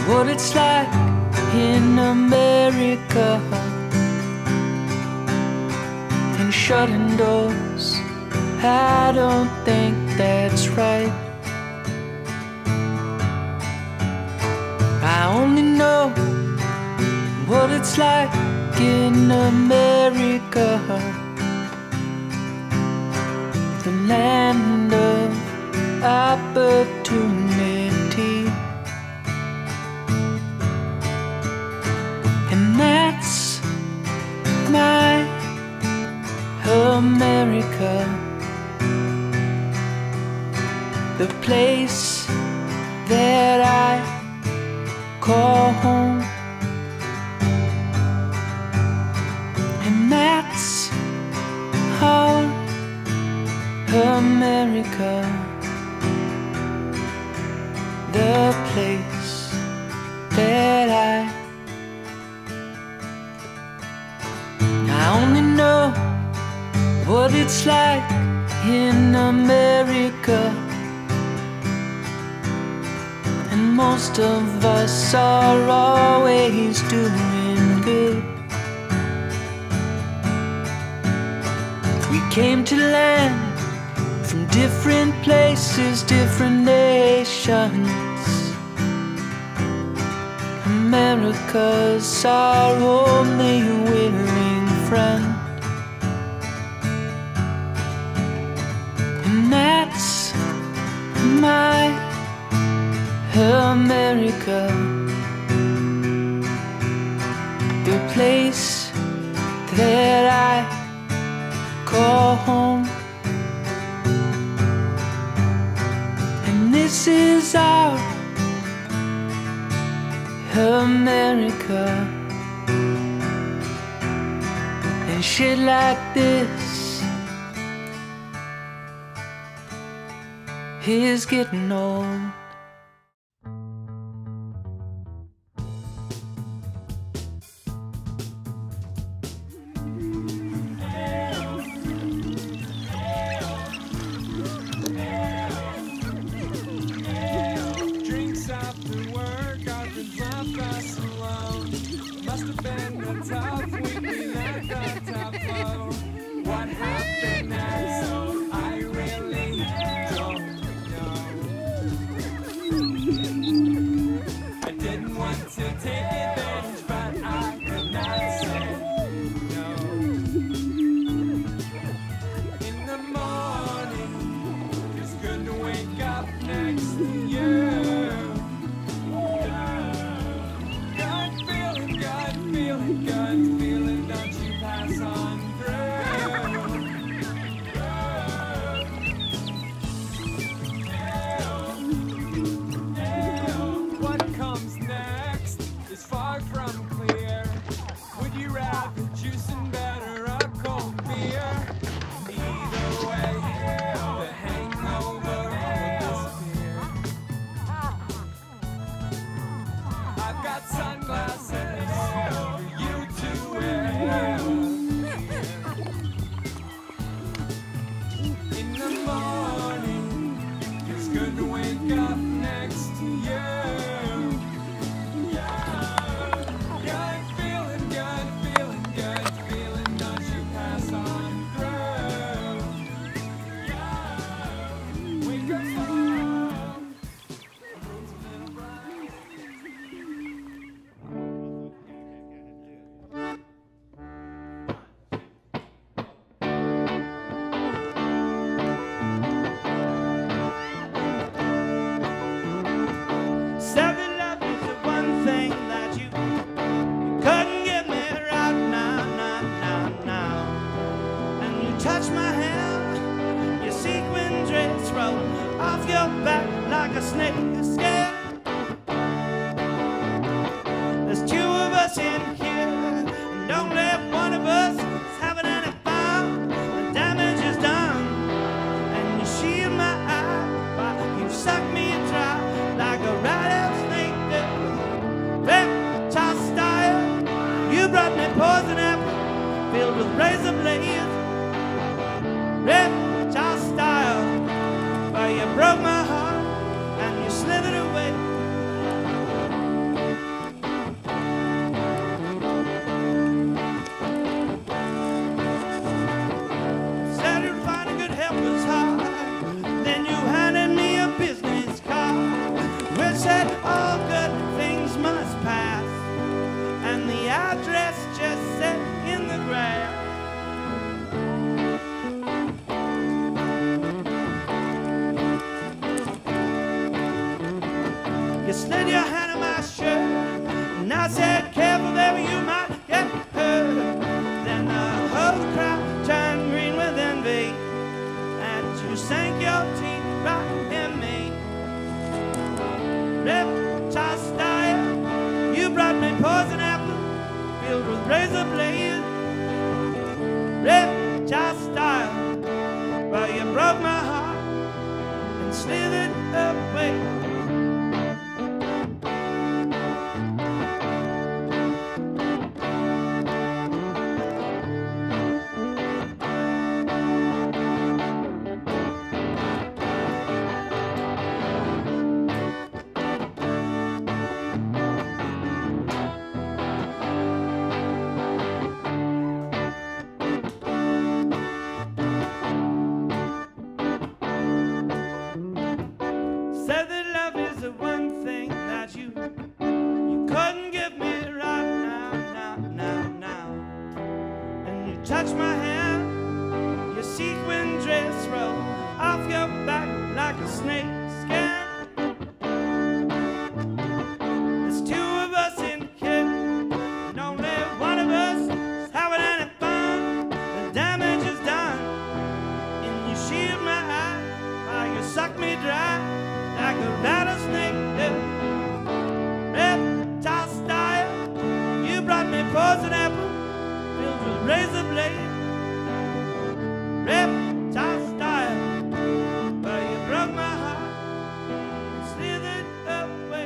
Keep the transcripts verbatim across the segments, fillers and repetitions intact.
what it's like in America, and shutting doors, I don't think that's right. I only know what it's like in America, the land of opportunity. And that's my America, the place that I call home. And that's our America, the place that I I only know what it's like in America, and most of us are always doing good. We came to land from different places, different nations. America's our only willing friend. And that's my America, the place that I call home. And this is our America, and shit like this is getting old. Drinks after work, our friends left us alone. Must have been a tough week, we let the top flow. What happened next, I really don't know. I didn't want to take advantage, but I could not say no. In the morning, it's good to wake up next to you. Good feeling, good feeling, good feeling, don't you pass on through. What comes next is far from clear. Would you rather juice and better a cold beer? Either way, the hangover will disappear. I've got sunglasses for you to wear. In the morning, it's good to wake up next to you. Good feeling, good feeling, good feeling, don't you pass on through. Wake up strong. Seven love is the one thing that you couldn't get me right now, now, now, now. And you touch my hand, your sequin dress roll off your back like a snake skin. There's two of us in here, and only one of us is having any fun. The damage is done, and you shield my eye while you suck me dry like a rattlesnake does. Reptile style, you brought me poison apple filled with razor blades. Reptile style, well, you broke my heart and you slithered away. You slid your hand in my shirt, and I said, careful, baby, you might get hurt. Then the whole crowd turned green with envy, and you sank your teeth right in me. Reptile style, you brought me poison apple filled with razor blades. Reptile style, well, you broke my heart and slithered away. Said that love is the one thing that you you couldn't give me right now, now, now, now. And you touch my hand, your sequin dress roll off your back like a snake skin. There's two of us in here, and only one of us is having any fun. The damage is done, and you shield my eye while you suck me dry like a rattlesnake do. Reptile style, you brought me poison apple filled with razor blade. Reptile style, well, you broke my heart and slithered away.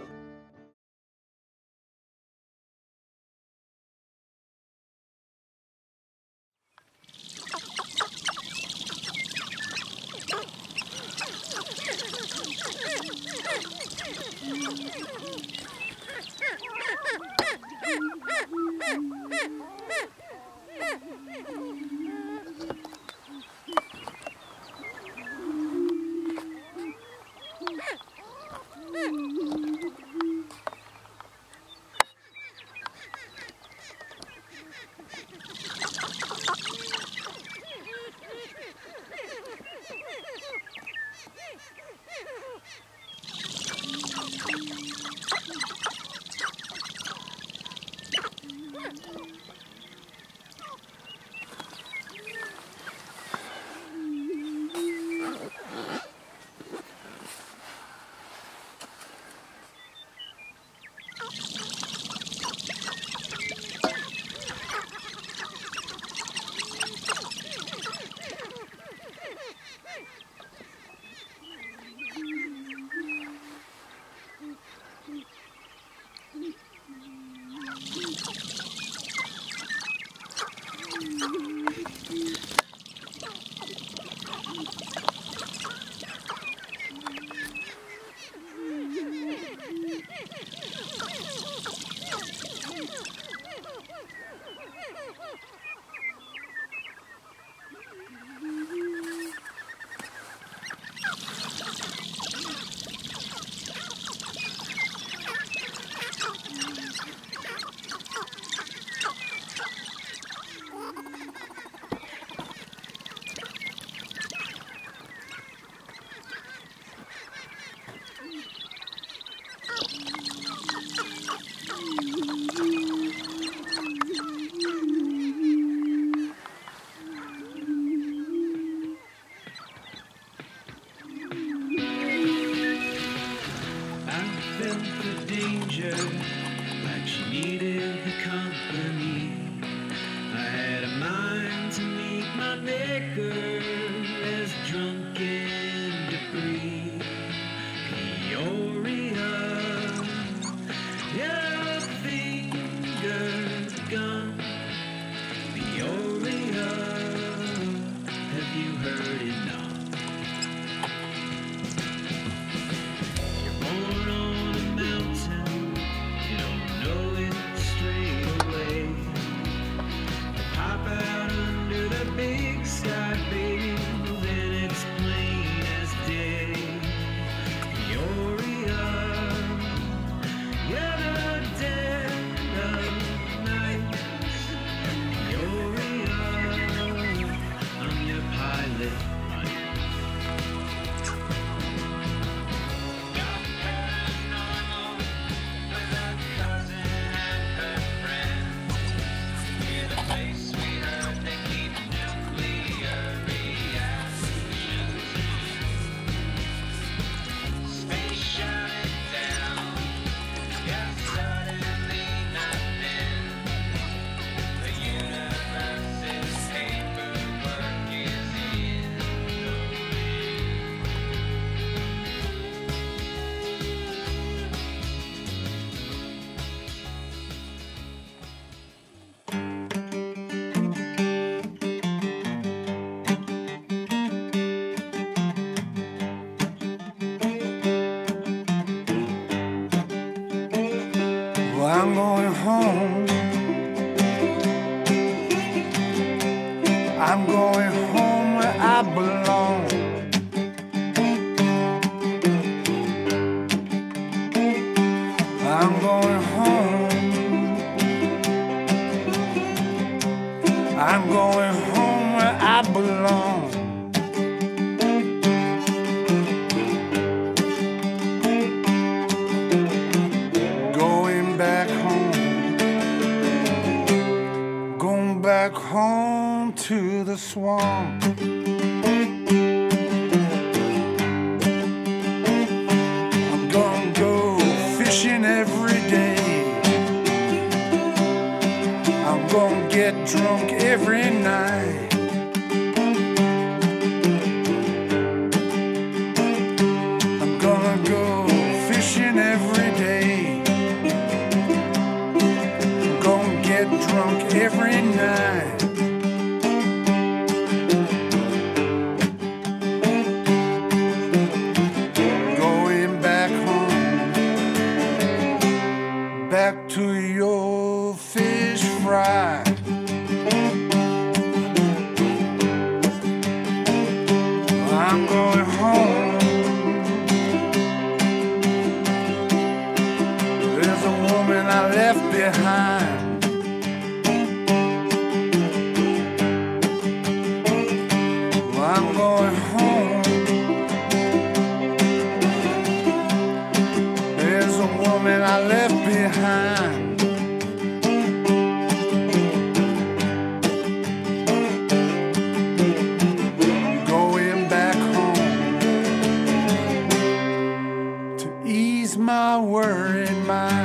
like she needed her company. I had a mind to meet my maker as drunken debris. Peoria, your fingers gone. Peoria, have you heard enough? You're born on a mountain, you don't know it straight away. You pop out under the big sky, baby, then it's plain I'm going home. I'm going home where I belong. I'm going home. I'm going home where I belong. Going back home. Going back home to the swamp. I'm gonna go fishing every day. I'm gonna get drunk every night. I'm gonna go fishing every day. I'm gonna get drunk every night. Going back home, back to your fish fry. I'm going home. There's a woman I left behind. I'm going home. There's a woman I left behind. Going back home to ease my worried mind.